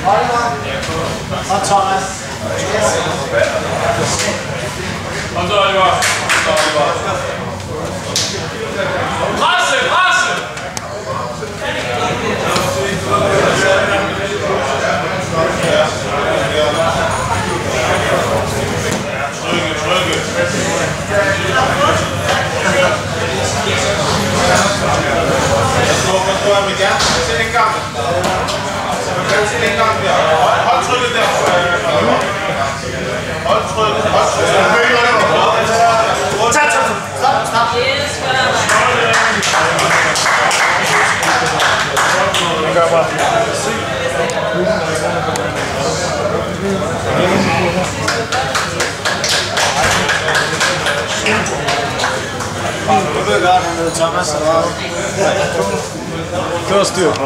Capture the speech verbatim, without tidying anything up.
Og Thomas. Og så Oliver. Presse, presse! Trykke, trykke. Jeg tror, jeg vil gerne se en gang. Jeg vil gerne se en gang der. Hold trykket der. Hold trykket, hold trykket. Tag, tag, stop, stop. Jeg gør bare. Du ved godt, han hedder Thomas, eller hvad? Det var styr på.